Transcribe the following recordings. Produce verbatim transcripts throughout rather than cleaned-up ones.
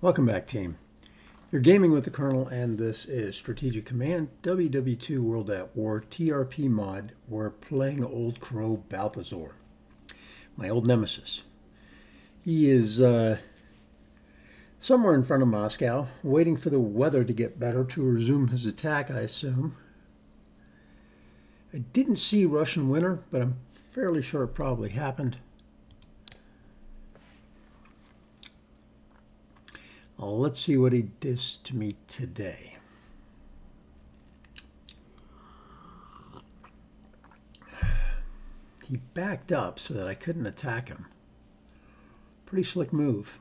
Welcome back, team. You're gaming with the Colonel, and this is Strategic Command W W two World at War T R P mod. We're playing Old Crow Balthazar, my old nemesis. He is uh, somewhere in front of Moscow, waiting for the weather to get better to resume his attack, I assume. I didn't see Russian winter, but I'm fairly sure it probably happened. Well, let's see what he does to me today. He backed up so that I couldn't attack him. Pretty slick move.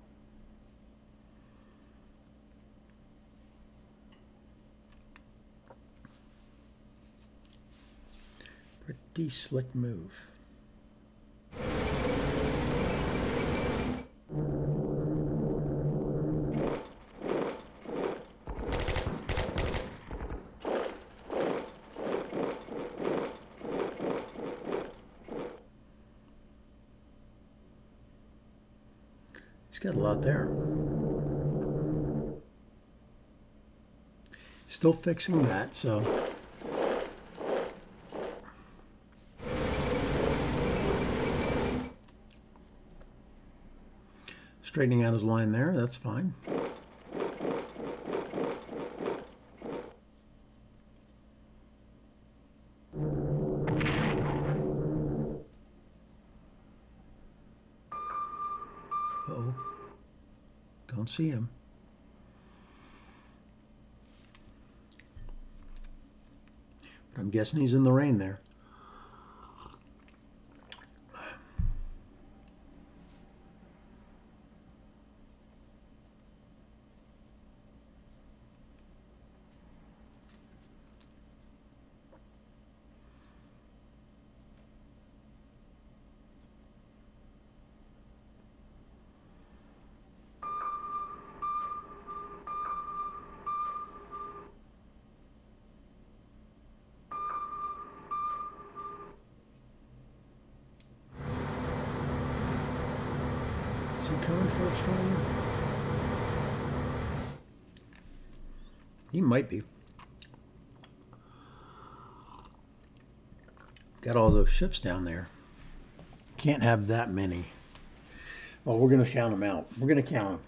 Pretty slick move. He's got a lot there. Still fixing that, so. Straightening out his line there, that's fine. Uh-oh. Don't see him. But I'm guessing he's in the rain there. Is he coming for Australia? He might be. Got all those ships down there. Can't have that many. Well, we're going to count them out. We're going to count them.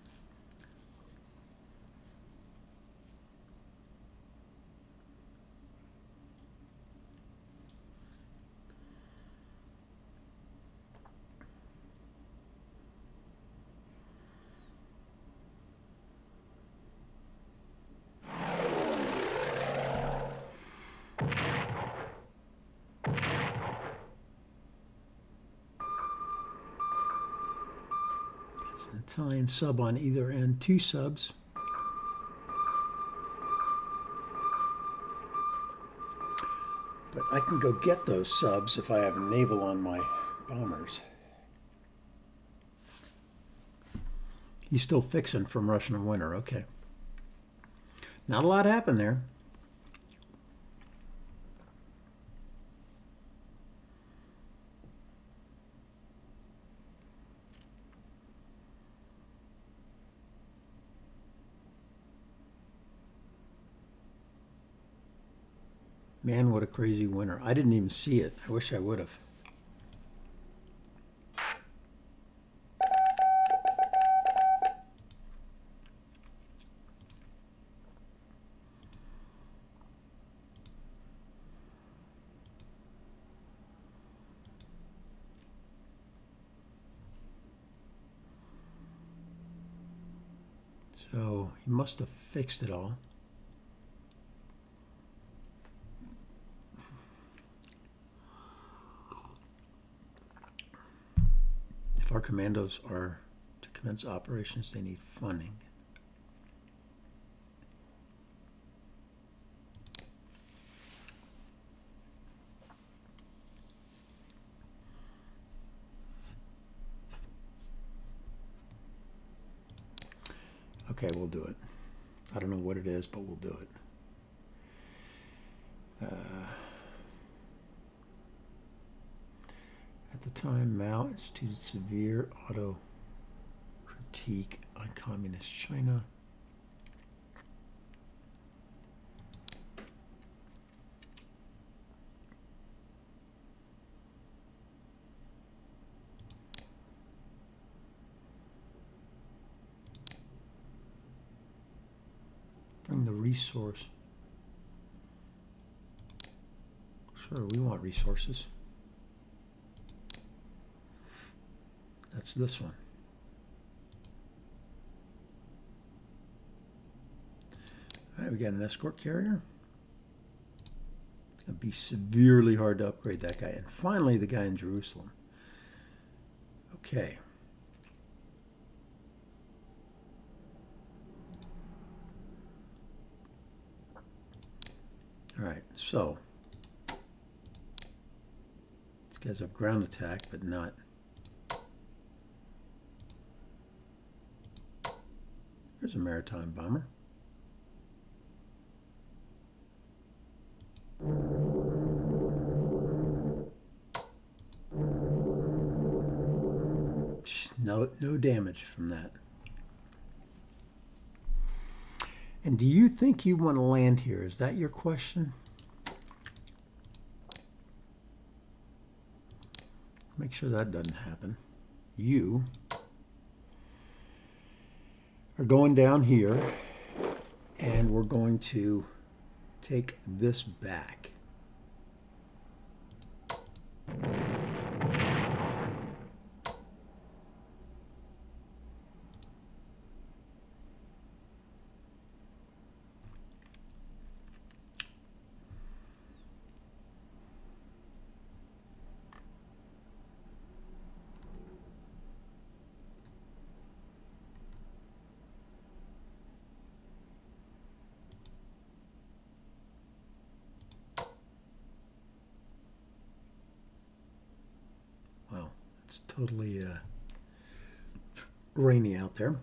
It's an Italian sub on either end, two subs. But I can go get those subs if I have naval on my bombers. He's still fixing from Russian winter, okay. Not a lot happened there. Man, what a crazy winter. I didn't even see it. I wish I would have. So he must have fixed it all. If our commandos are to commence operations, they need funding. Okay, we'll do it. I don't know what it is, but we'll do it. Uh, at the time, Mao instituted severe auto critique on communist China. Bring the resource. Sure, we want resources. That's this one. All right, we got an escort carrier. It's going to be severely hard to upgrade that guy. And finally, the guy in Jerusalem. Okay. All right, so these guys have ground attack, but not. There's a maritime bomber. No, no damage from that. And do you think you want to land here? Is that your question? Make sure that doesn't happen. You are going down here, and we're going to take this back. It's totally uh, rainy out there.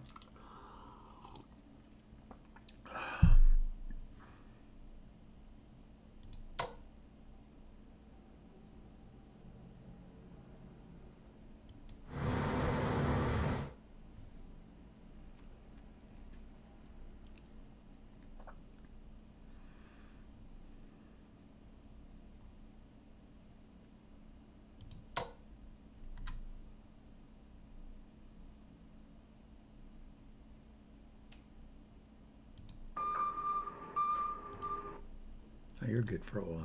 Oh, you're good for a while.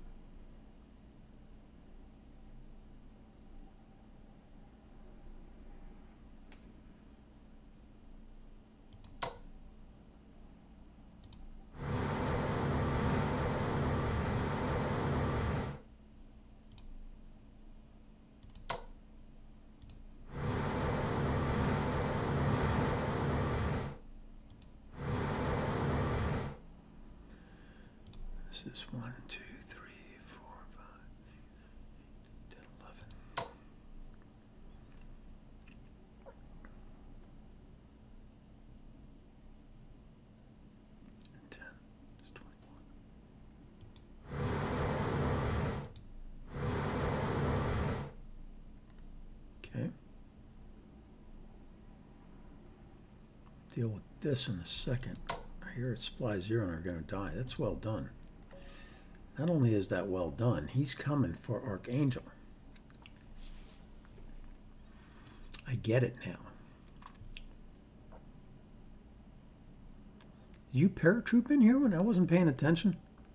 This is one, two, three, four, five, eight, ten, eleven. And ten. It's twenty-one. Okay. Deal with this in a second. I hear it supply zero and are going to die. That's well done. Not only is that well done, he's coming for Archangel. I get it now. You paratroop in here when I wasn't paying attention?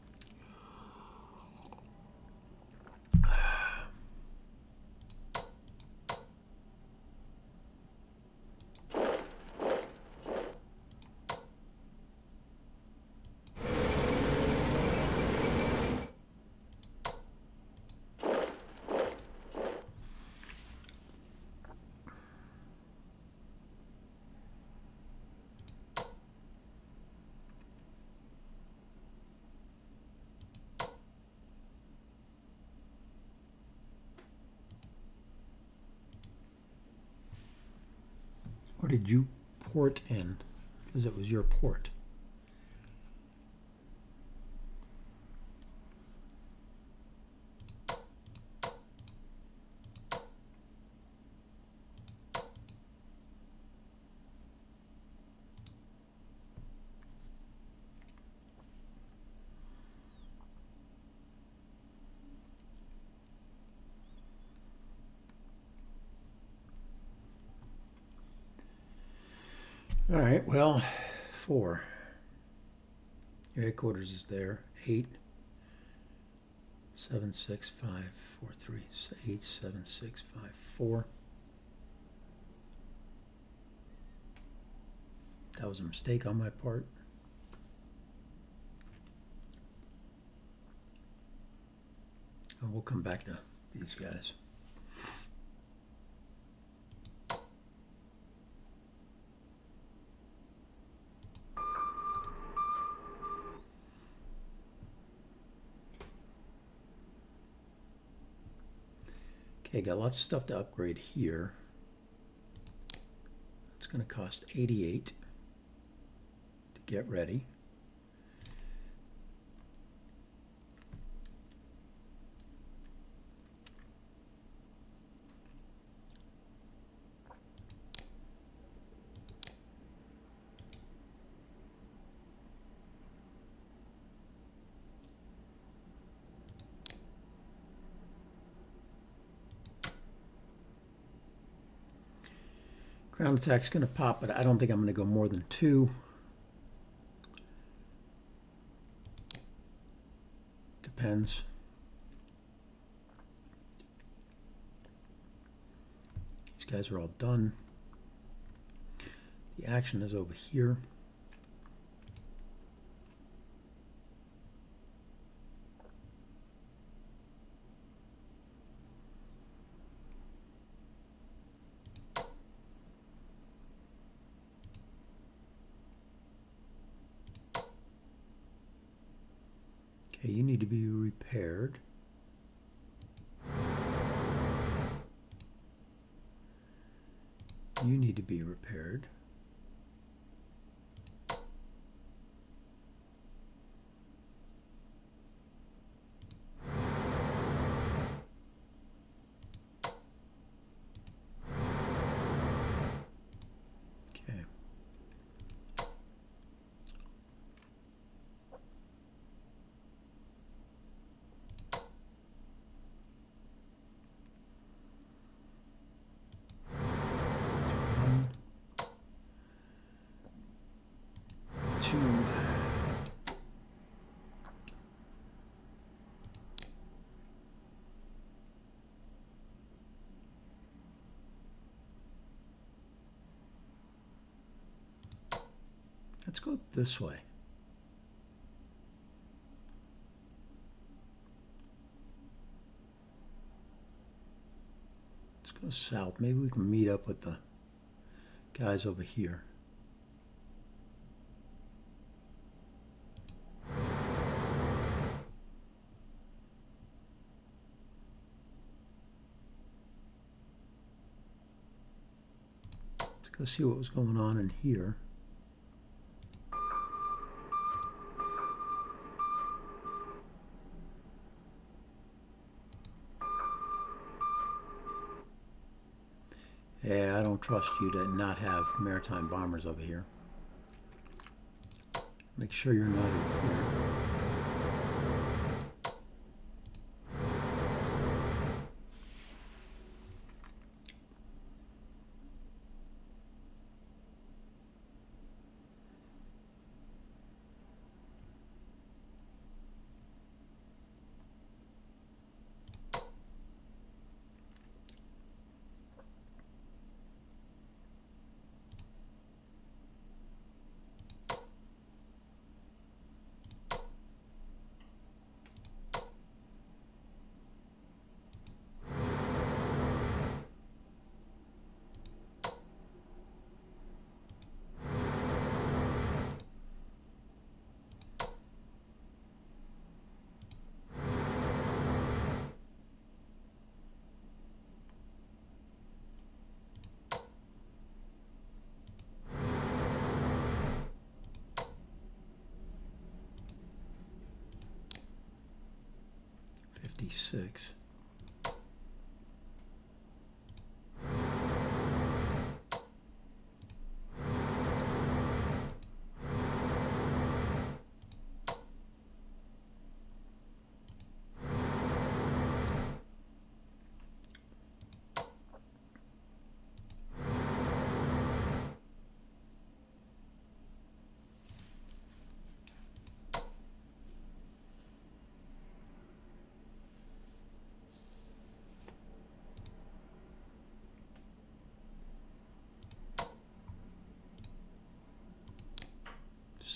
Or did you port in? Because it was your port. All right, well, four. Your headquarters is there. Eight, seven, six, five, four, three, eight, seven, six, five, four. That was a mistake on my part. And we'll come back to these guys. Okay, got lots of stuff to upgrade here. It's going to cost eighty-eight to get ready. Ground attack's going to pop, but I don't think I'm going to go more than two. Depends. These guys are all done. The action is over here. Okay, you need to be repaired. You need to be repaired. Okay. Let's go this way. Let's go south. Maybe we can meet up with the guys over here. Let's go see what was going on in here. Yeah, I don't trust you to not have maritime bombers over here. Make sure you're not in here. fifty-six.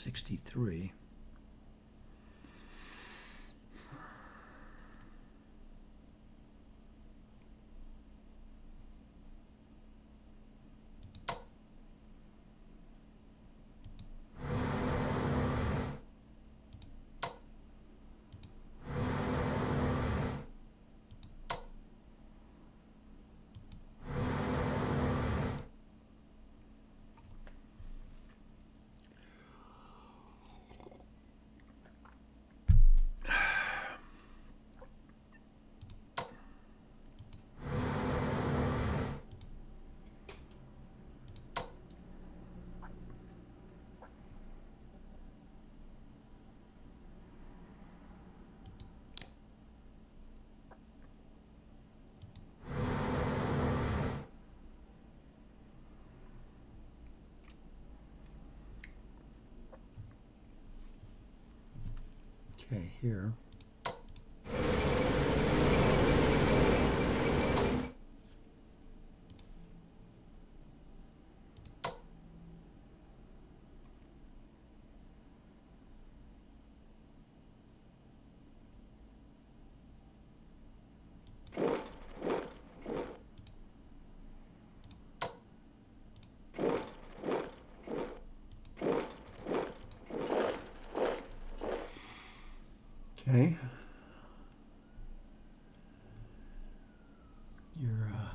sixty-three. Okay, here. Okay. Your uh,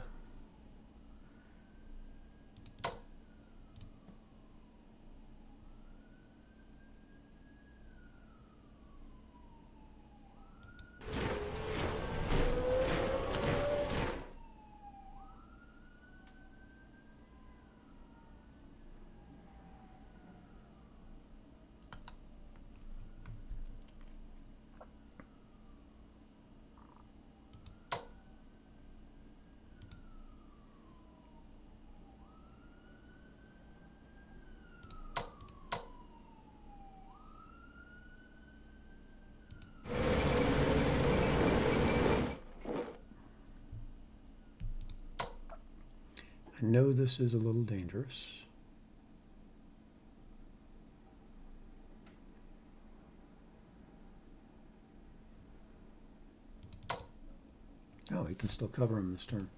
I know this is a little dangerous. Oh, he can still cover him this turn.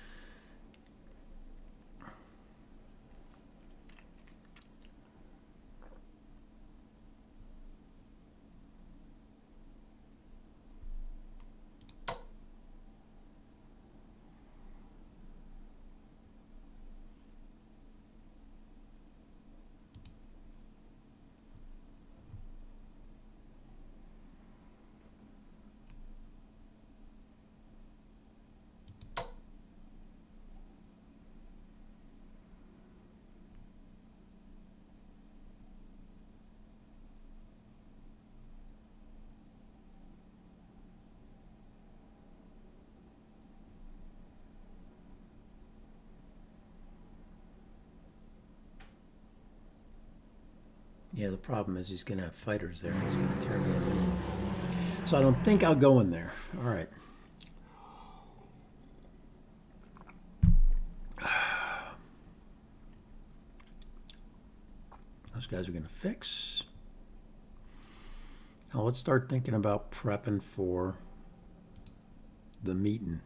Yeah, the problem is he's going to have fighters there. He's going to tear me up. So I don't think I'll go in there. All right. Those guys are going to fix. Now let's start thinking about prepping for the meeting.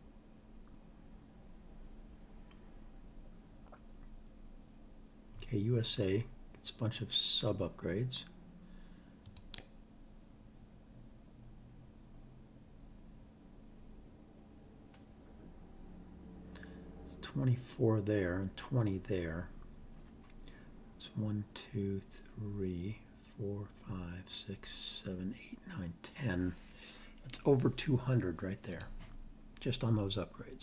Okay, U S A gets a bunch of sub upgrades. It's twenty-four there and twenty there. It's one, two, three, four, five, six, seven, eight, nine, ten. That's over two hundred right there, just on those upgrades.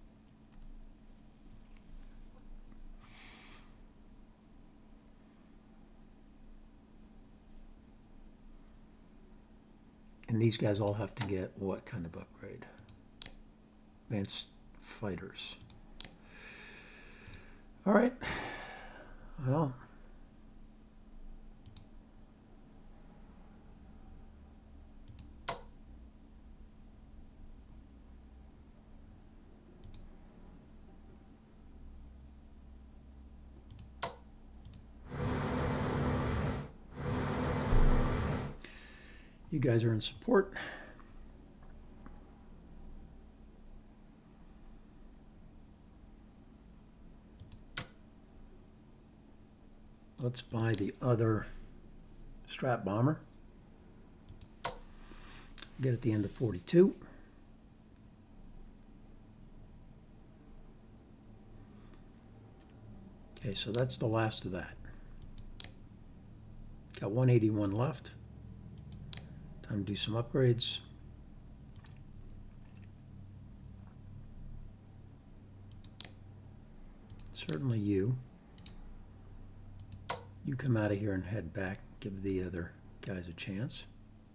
And these guys all have to get what kind of upgrade? Advanced fighters. All right. Well. You guys are in support. Let's buy the other strap bomber. Get at the end of forty-two. Okay, so that's the last of that. Got one eighty-one left. Time to do some upgrades. Certainly you. You come out of here and head back. Give the other guys a chance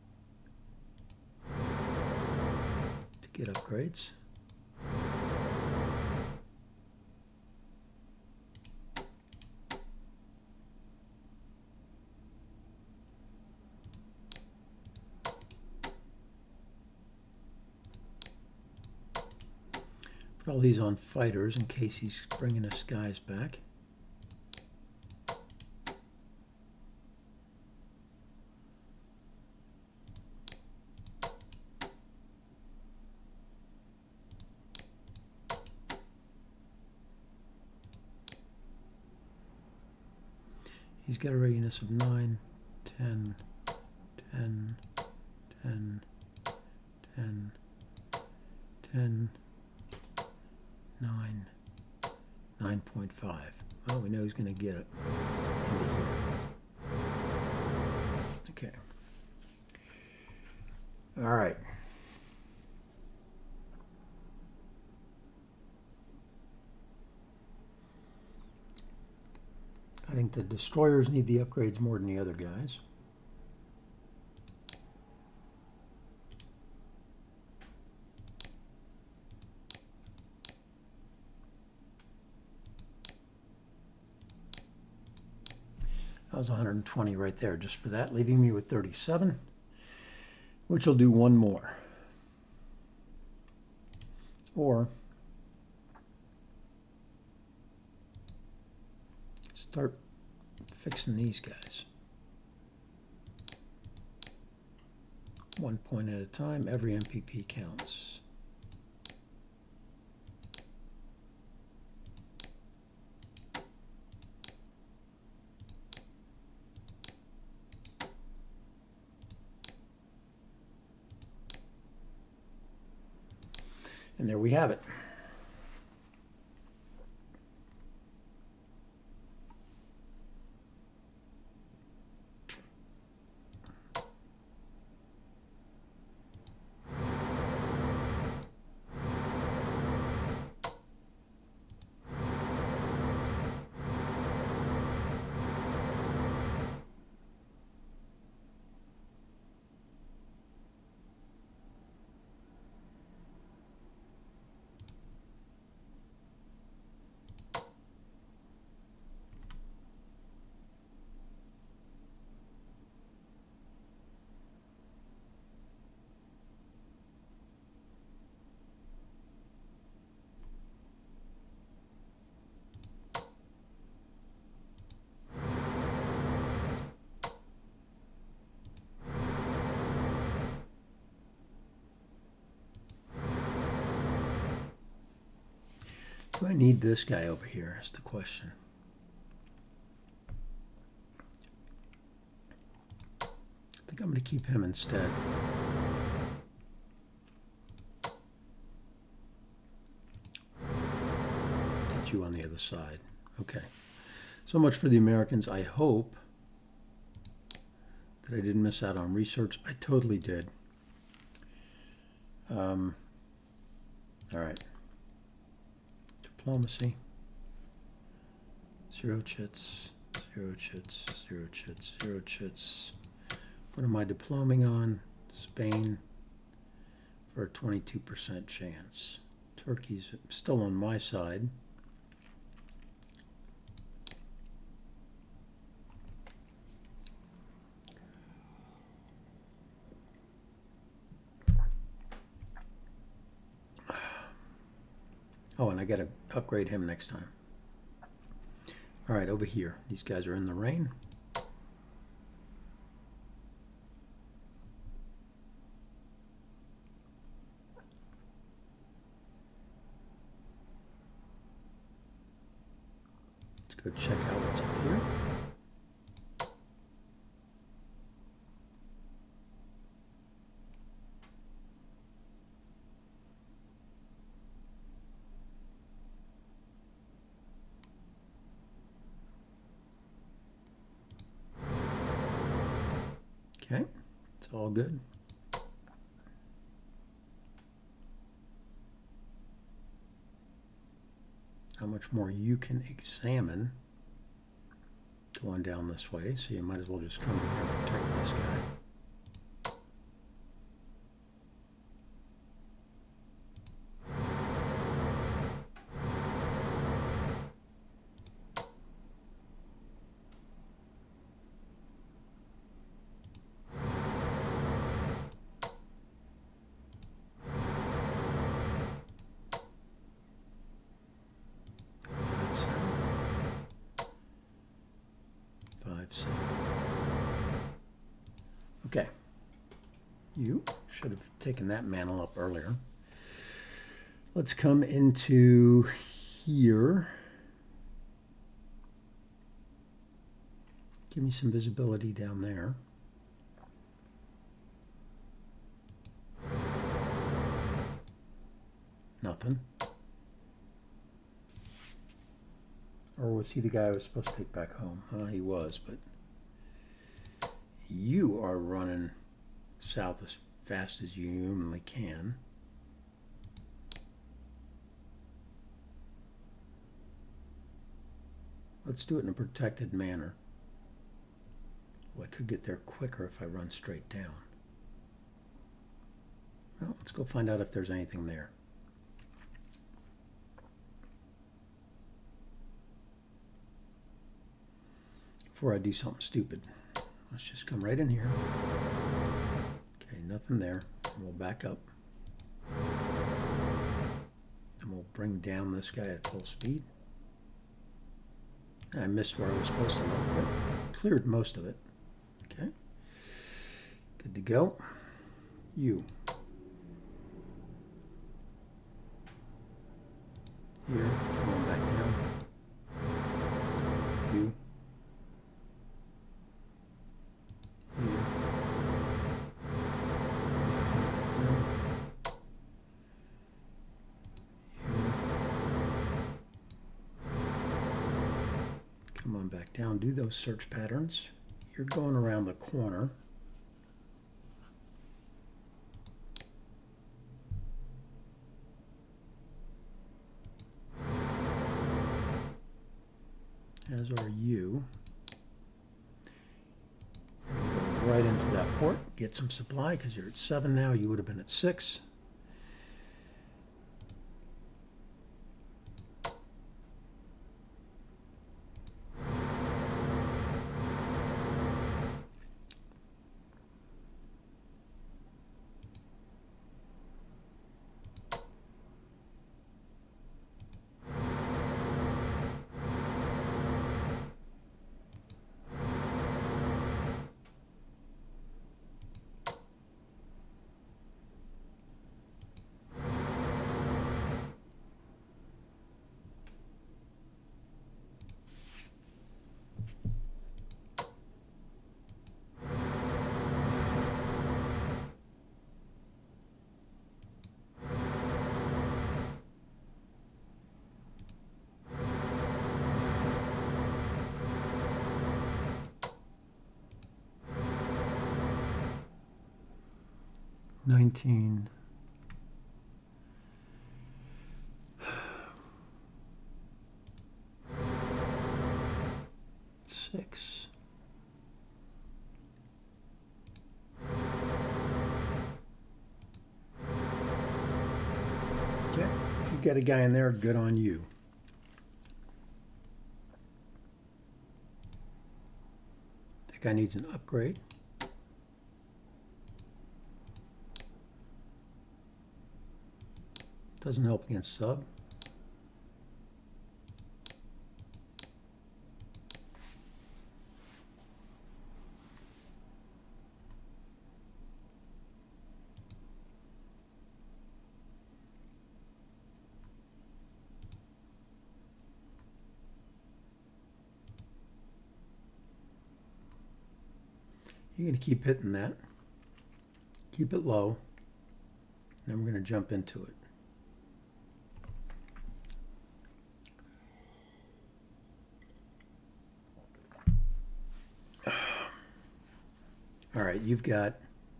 to get upgrades. Put all these on fighters in case he's bringing us guys back. He's got a readiness of nine, ten, ten, ten, ten, ten, nine, nine point five. Well, we know he's going to get it into here. Okay. All right. I think the destroyers need the upgrades more than the other guys. That was one hundred twenty right there just for that, leaving me with thirty-seven, which will do one more. Or start fixing these guys. One point at a time, every M P P counts. And there we have it. Do I need this guy over here is the question. I think I'm going to keep him instead. Get you on the other side. Okay. So much for the Americans. I hope that I didn't miss out on research. I totally did. Um, all right. Diplomacy. Zero chits, zero chits, zero chits, zero chits. What am I diploming on? Spain for a twenty-two percent chance. Turkey's still on my side. Oh, and I got to upgrade him next time. All right, over here. These guys are in the rain. Let's go check out what's up here. Okay, it's all good. How much more you can examine going down this way, so you might as well just come in here and protect this guy. Okay, you should have taken that mantle up earlier. Let's come into here. Give me some visibility down there. Nothing. Or was he the guy I was supposed to take back home? Uh, he was, but you are running south as fast as you humanly can. Let's do it in a protected manner. Well, I could get there quicker if I run straight down. Well, let's go find out if there's anything there. Before I do something stupid. Let's just come right in here. Okay, nothing there. And we'll back up. And we'll bring down this guy at full speed. I missed where I was supposed to look, but cleared most of it. Okay. Good to go. You. Here. Come on back down. You. Come on back down, do those search patterns. You're going around the corner. As are you. Go right into that port, get some supply, because you're at seven now, you would have been at six. nineteen. Six. Okay, if you get a guy in there, good on you. That guy needs an upgrade. Doesn't help against sub. You're going to keep hitting that. Keep it low. Then we're going to jump into it. All right, you've got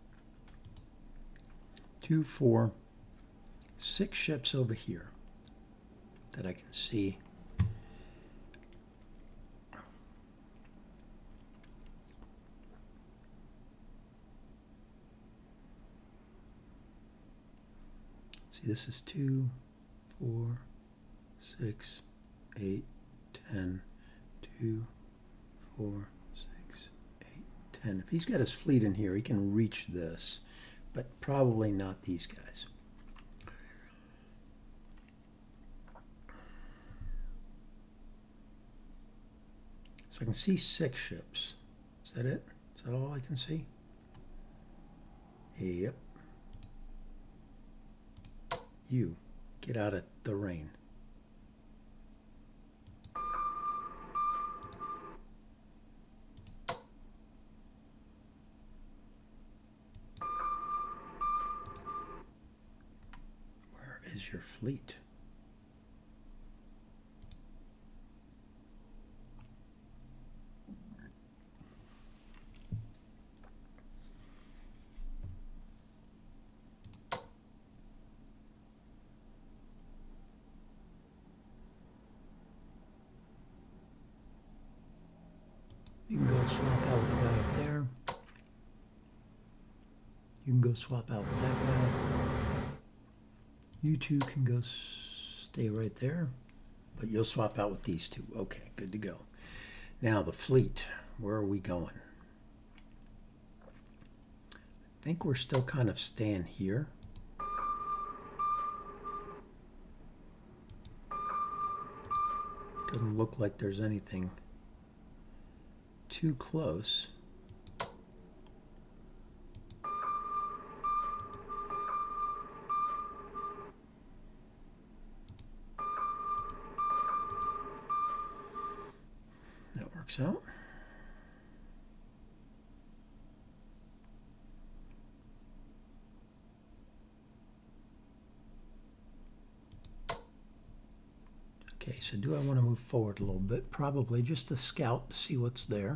two, four, six ships over here that I can see. See, this is two, four, six, eight, ten, two, four, six, eight, ten. If he's got his fleet in here, he can reach this, but probably not these guys. So I can see six ships. Is that it? Is that all I can see? Yep. You, get out of the rain. Where is your fleet? You can go swap out with the guy up there. You can go swap out with that guy. You two can go stay right there, but you'll swap out with these two. Okay, good to go. Now the fleet, where are we going? I think we're still kind of staying here. Doesn't look like there's anything too close. That works out. Okay, so do I want to move forward a little bit? Probably just to scout to see what's there.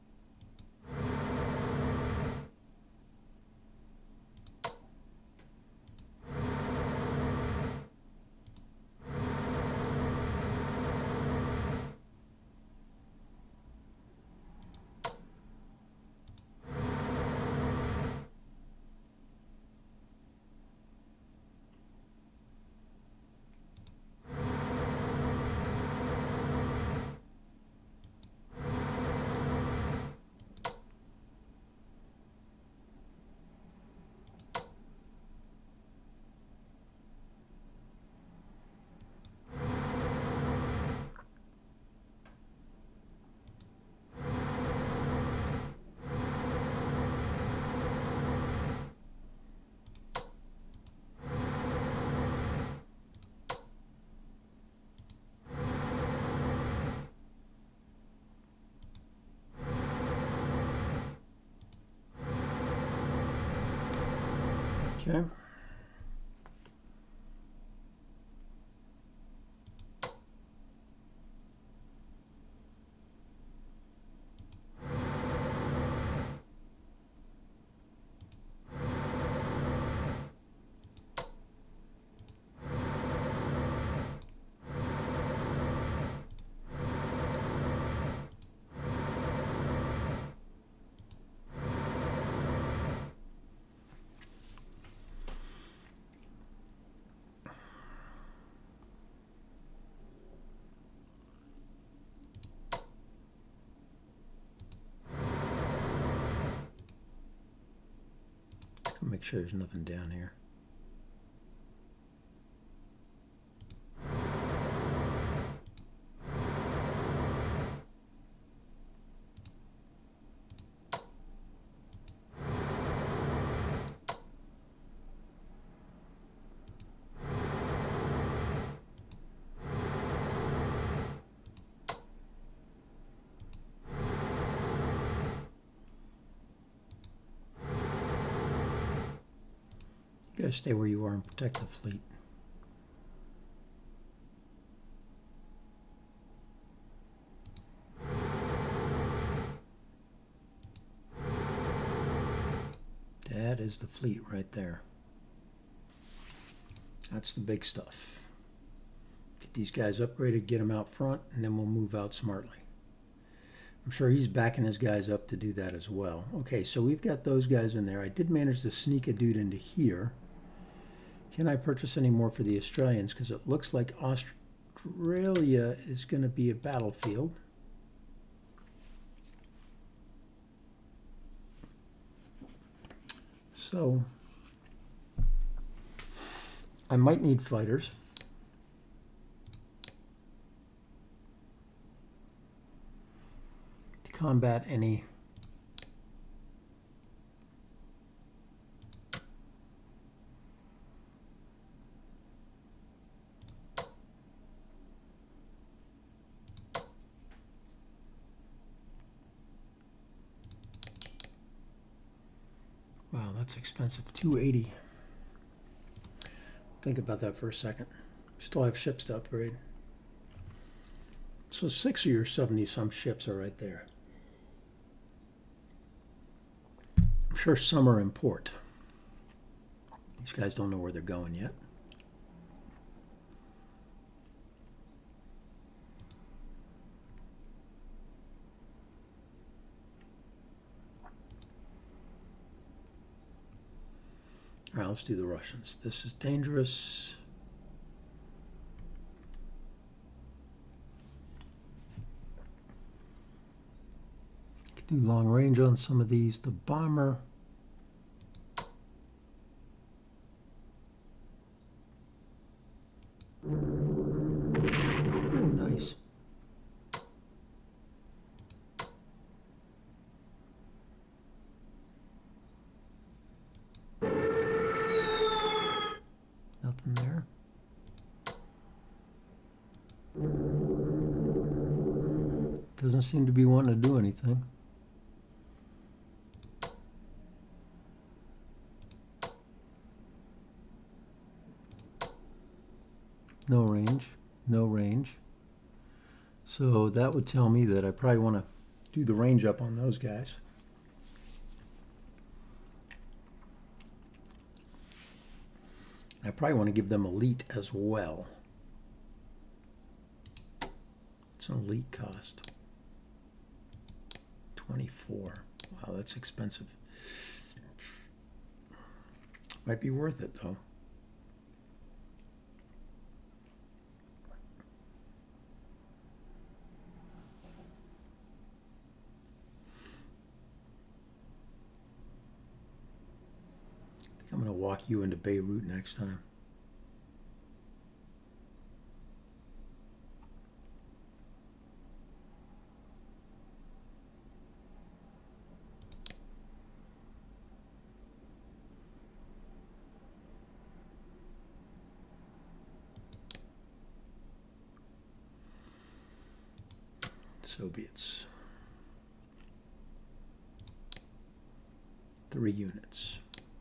Okay. Make sure there's nothing down here. You guys stay where you are and protect the fleet. That is the fleet right there. That's the big stuff. Get these guys upgraded, get them out front, and then we'll move out smartly. I'm sure he's backing his guys up to do that as well. Okay, so we've got those guys in there. I did manage to sneak a dude into here. Can I purchase any more for the Australians? Because it looks like Australia is going to be a battlefield. So I might need fighters. To combat any wow, that's expensive. two eighty. Think about that for a second. Still have ships to upgrade. So six of your seventy some ships are right there. I'm sure some are in port. These guys don't know where they're going yet. All right, let's do the Russians. This is dangerous. Can do long range on some of these. The bomber. Oh, nice. Nothing there. Doesn't seem to be wanting to do anything. No range, no range. So that would tell me that I probably want to do the range up on those guys. I probably want to give them elite as well. It's an elite cost. twenty-four. Wow, that's expensive. Might be worth it though. I'm going to walk you into Beirut next time. Soviets. Three units.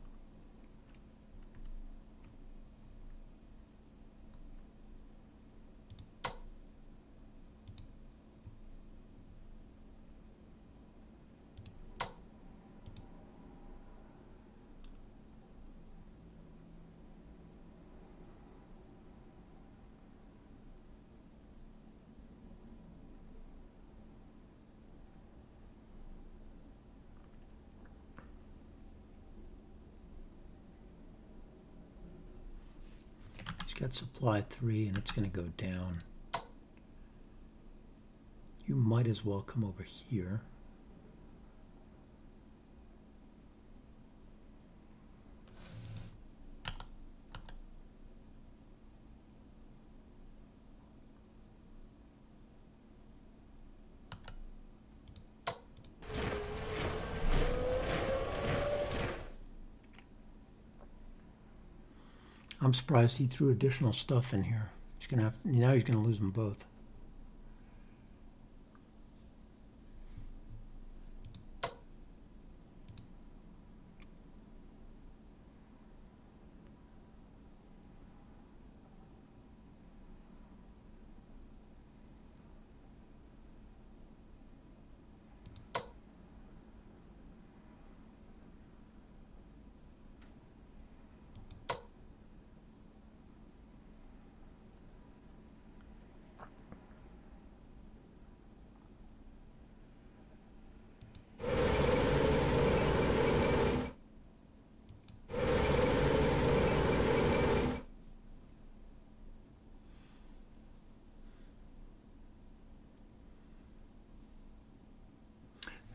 Got supply three and it's going to go down. You might as well come over here. I'm surprised he threw additional stuff in here. He's gonna have now he's gonna lose them both.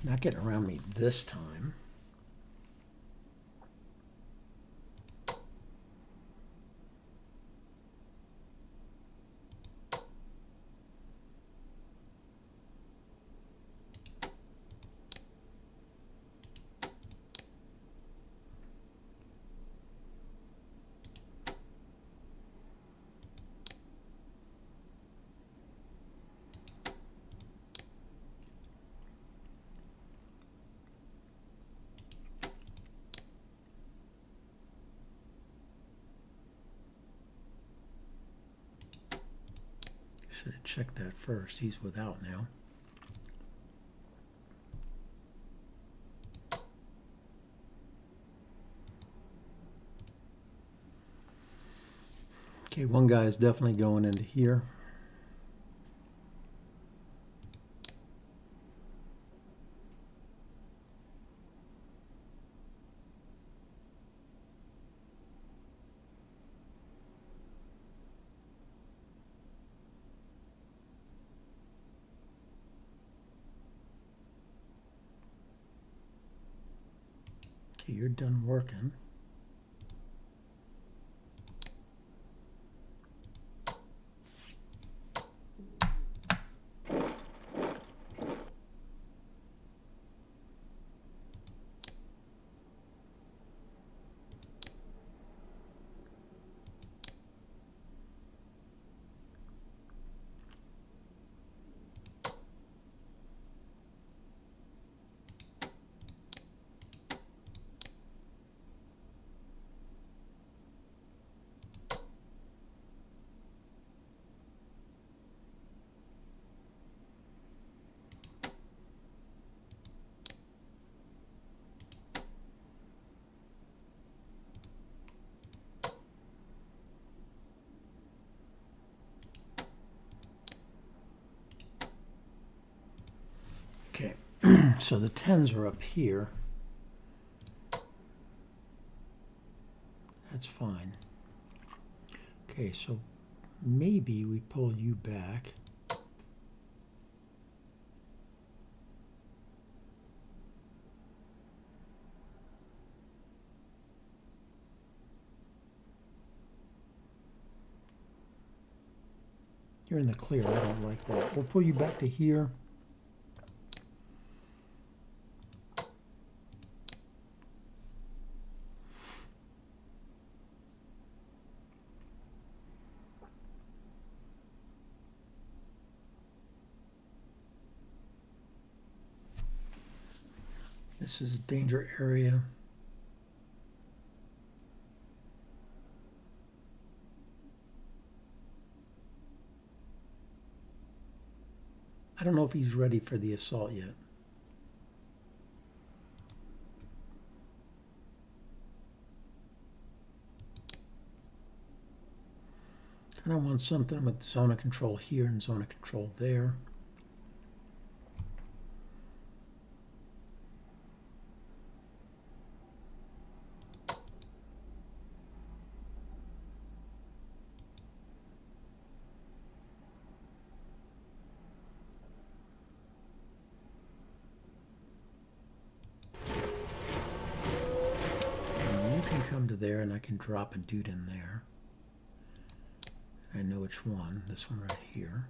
Not getting around me this time. Should have checked that first. He's without now. Okay, one guy is definitely going into here. Okay, you're done working. Okay, so the tens are up here. That's fine. Okay, so maybe we pull you back. You're in the clear. I don't like that. We'll pull you back to here. This is a danger area. I don't know if he's ready for the assault yet. Kind of want something with zone of control here and zone of control there. Come to there and I can drop a dude in there. I know which one, this one right here.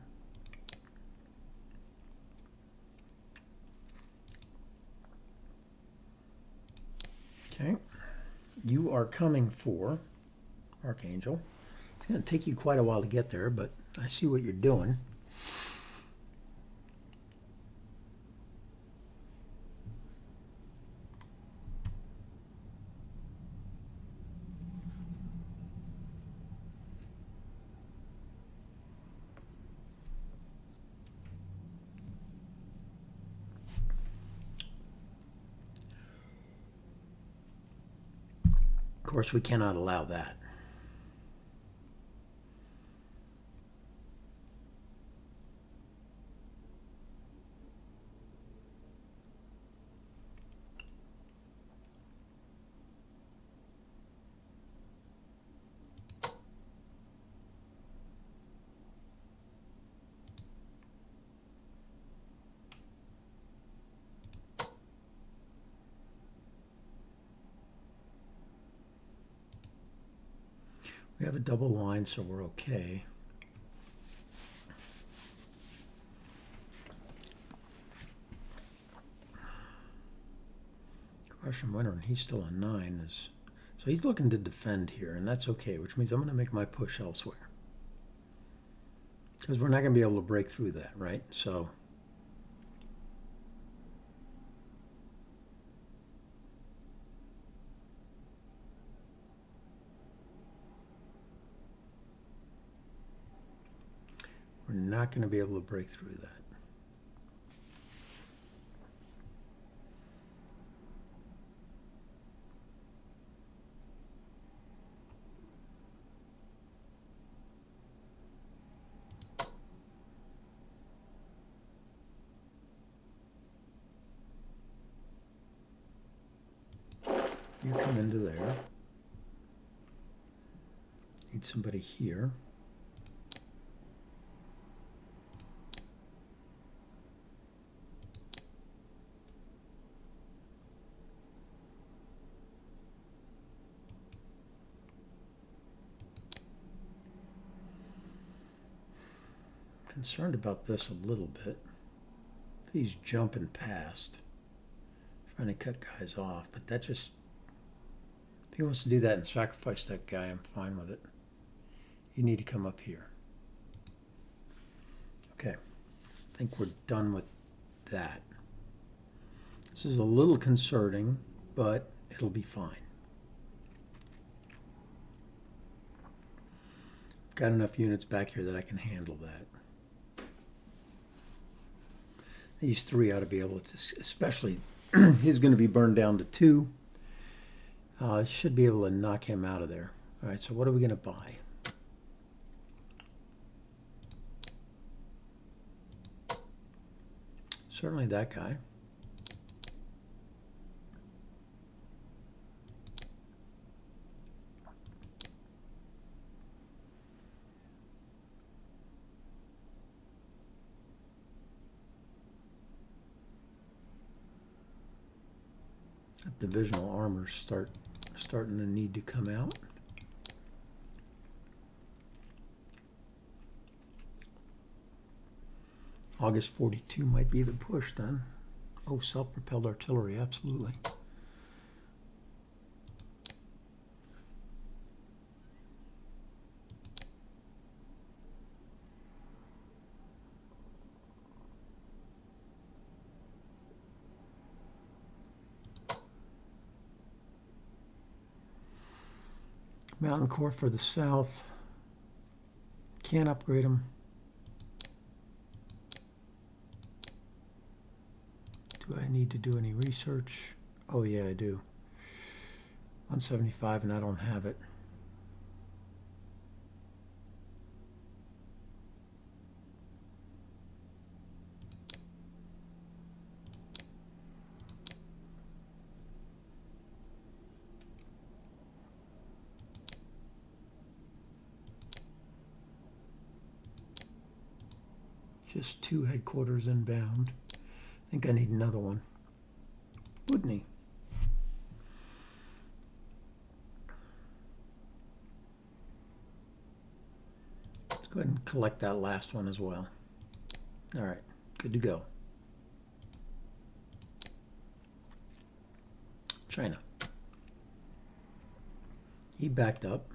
Okay, you are coming for Archangel. It's going to take you quite a while to get there, but I see what you're doing. Of course, we cannot allow that. We have a double line, so we're okay. Russian winner, and he's still a nine. Is, so he's looking to defend here, and that's okay, which means I'm going to make my push elsewhere. Because we're not going to be able to break through that, right? So we're not going to be able to break through that. You come into there. Need somebody here. Concerned about this a little bit. He's jumping past, trying to cut guys off, but that just, if he wants to do that and sacrifice that guy, I'm fine with it. You need to come up here. Okay, I think we're done with that. This is a little concerning, but it'll be fine. Got enough units back here that I can handle that. These three ought to be able to, especially, he's going to be burned down to two. Uh, should be able to knock him out of there. All right, so what are we going to buy? Certainly that guy. Divisional armors start starting to need to come out. August forty-two might be the push then. Oh, self-propelled artillery, absolutely. Mountain Corps for the south. Can't upgrade them. Do I need to do any research? Oh yeah, I do. one seventy-five and I don't have it. Just two headquarters inbound. I think I need another one. Wouldn't he? Let's go ahead and collect that last one as well. All right, good to go. China. He backed up.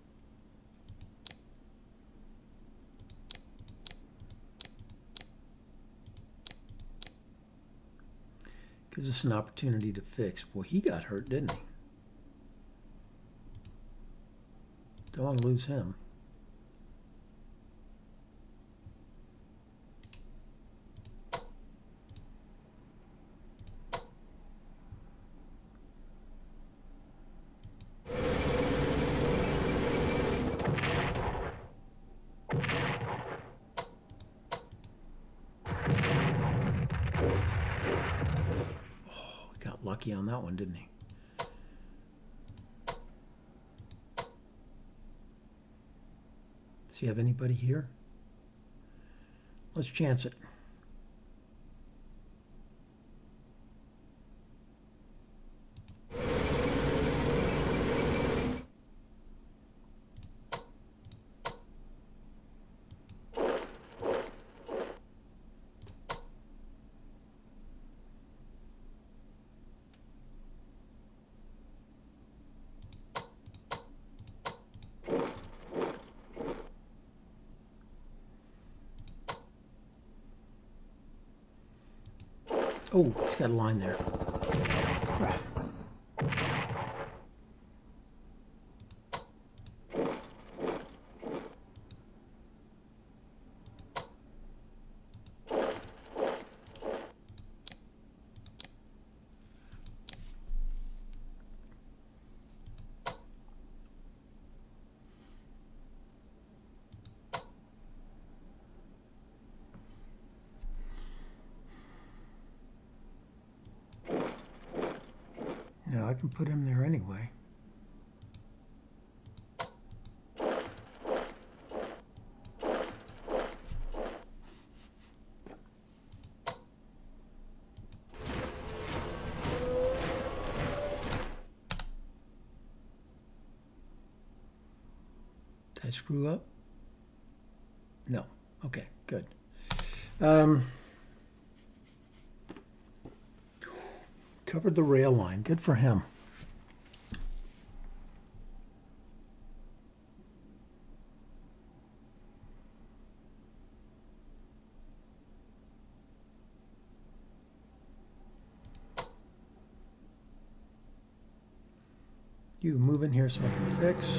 Gives us an opportunity to fix. Well, he got hurt, didn't he? Don't want to lose him. Lucky on that one, didn't he? Does he have anybody here? Let's chance it. Oh, it's got a line there. Crap. No, I can put him there anyway. Did I screw up? No. Okay, good. Um, covered the rail line. Good for him. You move in here so I can fix.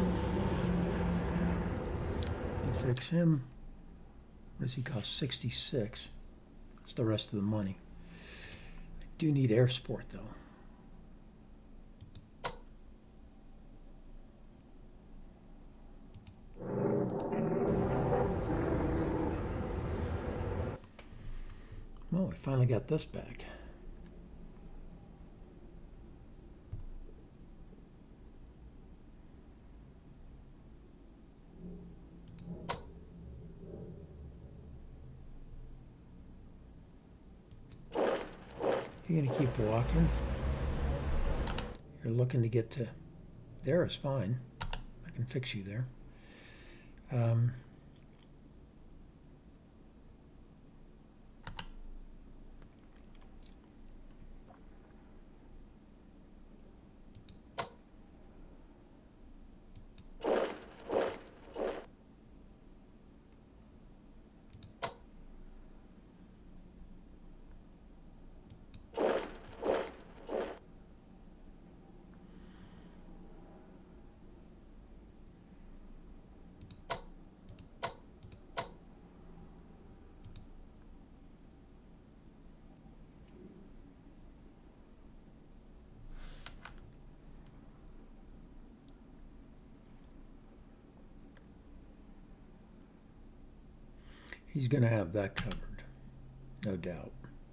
You fix him. What does he cost? sixty-six. That's the rest of the money. I do need air support though. Well, we finally got this back. You're going to keep walking. You're looking to get to there is fine. I can fix you there. Um, He's going to have that covered, no doubt.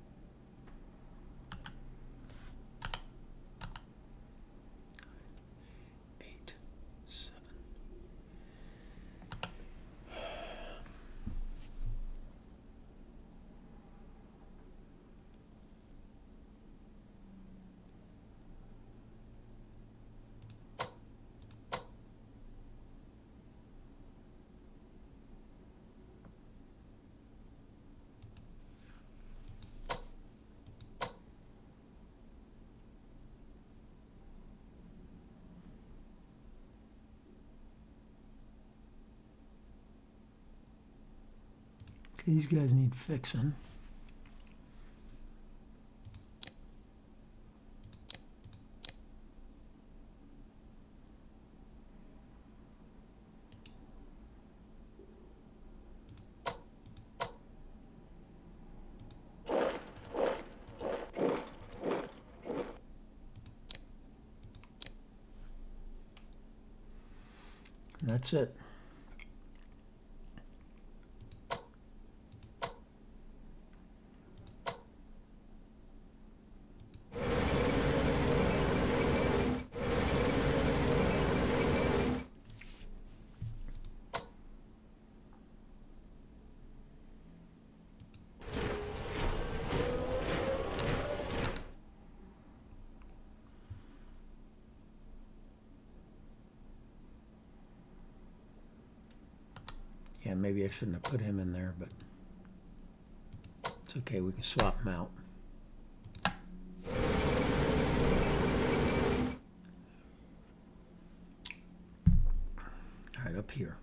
Eight, seven. These guys need fixing. And that's it. Yeah, maybe I shouldn't have put him in there, but it's okay. We can swap him out. All right, up here.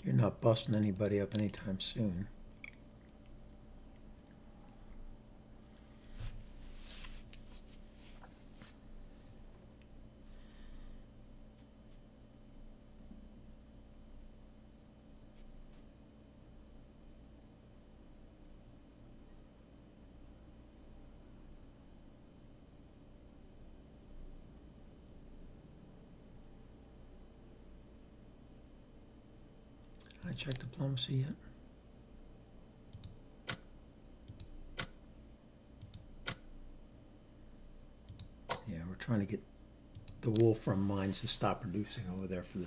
You're not busting anybody up anytime soon. I checked diplomacy yet? Yeah, we're trying to get the Wolfram mines to stop producing over there for the...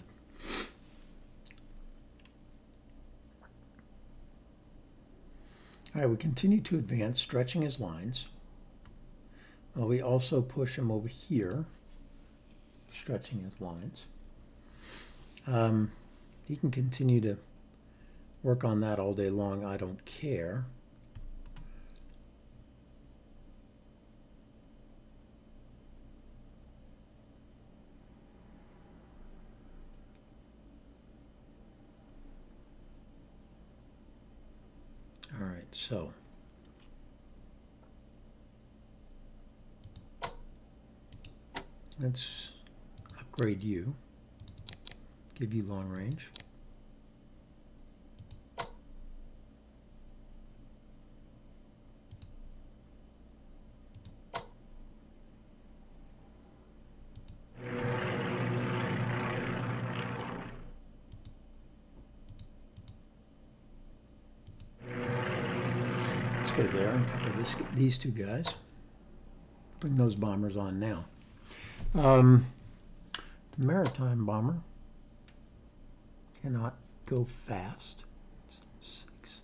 All right, we continue to advance, stretching his lines. Well, we also push him over here, stretching his lines. Um, he can continue to work on that all day long. I don't care. All right, so let's upgrade you, give you long range. Let's go there and cover this, these two guys. Bring those bombers on now. Um, the maritime bomber cannot go fast. Six.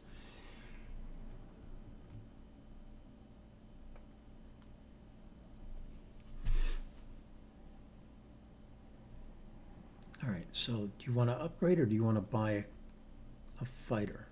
All right, so do you want to upgrade or do you want to buy a fighter?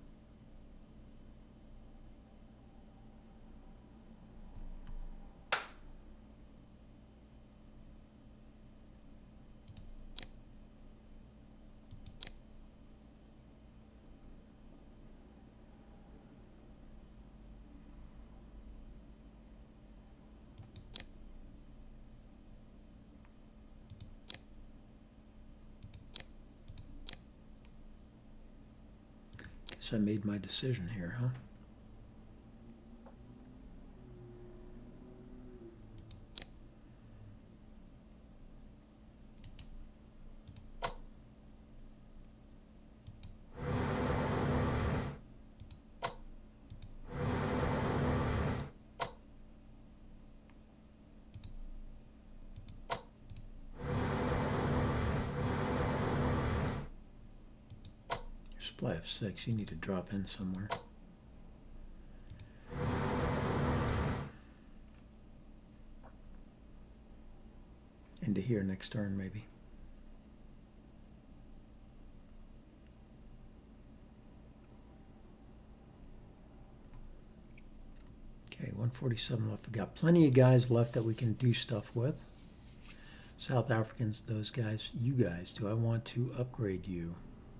I made my decision here, huh? Supply of six, you need to drop in somewhere. Into here next turn, maybe. Okay, one forty-seven left. We've got plenty of guys left that we can do stuff with. South Africans, those guys. You guys, do I want to upgrade you?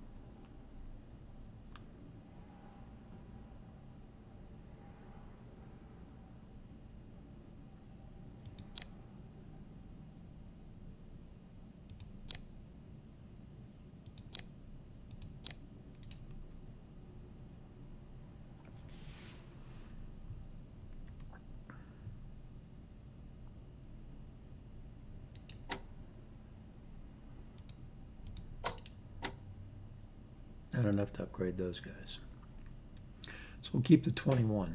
Not enough to upgrade those guys. So we'll keep the twenty-one.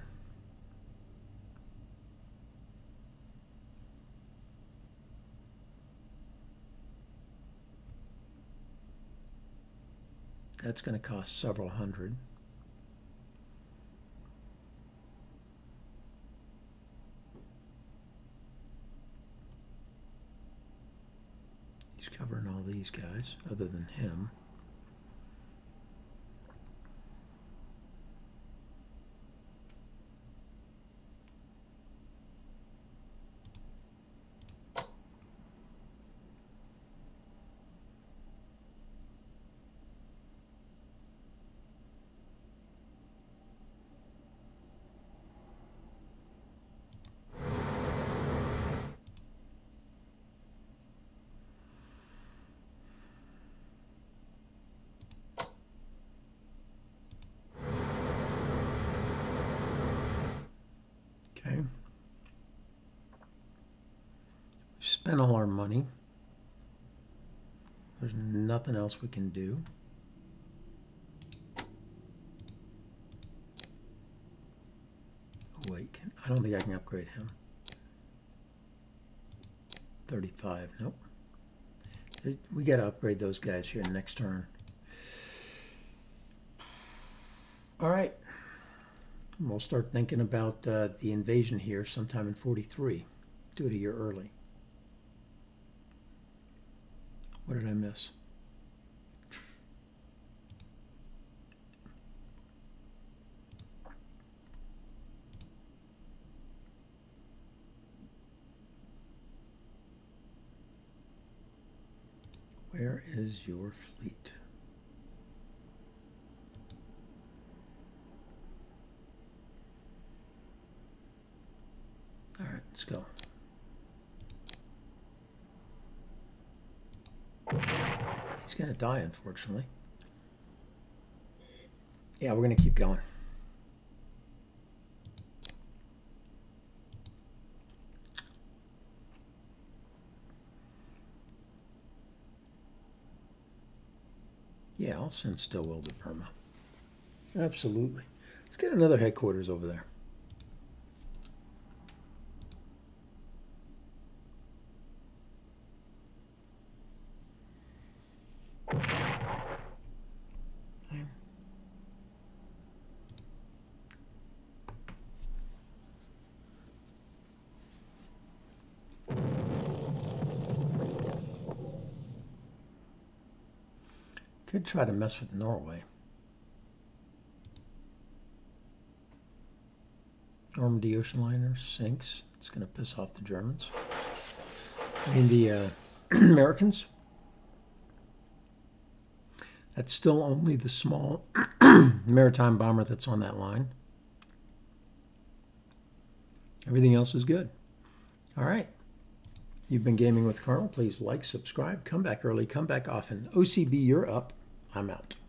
That's going to cost several hundred. He's covering all these guys other than him. spent all our money. There's nothing else we can do. Oh, wait, can, I don't think I can upgrade him. thirty-five, nope. We got to upgrade those guys here next turn. All right. We'll start thinking about uh, the invasion here sometime in forty-three. Do it a year early. What did I miss? Where is your fleet? All right, let's go. He's going to die, unfortunately. Yeah, we're going to keep going. Yeah, I'll send Stillwell to Burma. Absolutely. Let's get another headquarters over there. Could try to mess with Norway. Normandy ocean liner sinks. It's going to piss off the Germans. I mean the uh, Americans. That's still only the small maritime bomber that's on that line. Everything else is good. All right. You've been gaming with Colonel. Please like, subscribe, come back early, come back often. O C B, you're up. I'm out.